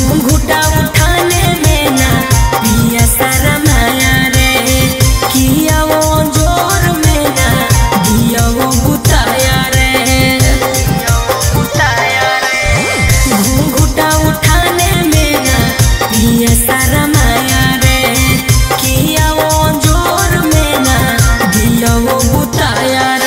घूंघटा उठाने में ना पिया शरमाया रे, किया वो जोर में ना दिया वो बुताया रे, घूंघटा उठाने में ना पिया शरमाया रे, किया वो जोर में ना दिया वो बुताया रे।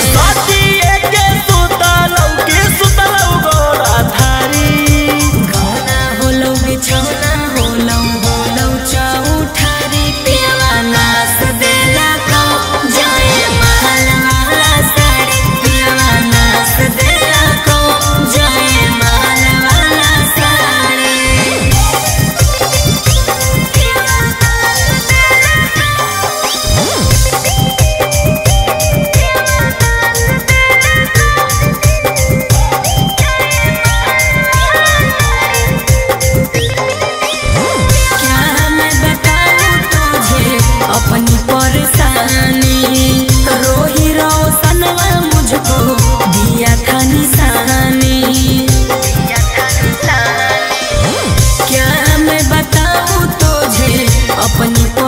अपनी परेशानी रोही रोशनवा मुझको दिया था निशानी, क्या मैं बताऊँ तुझे अपनी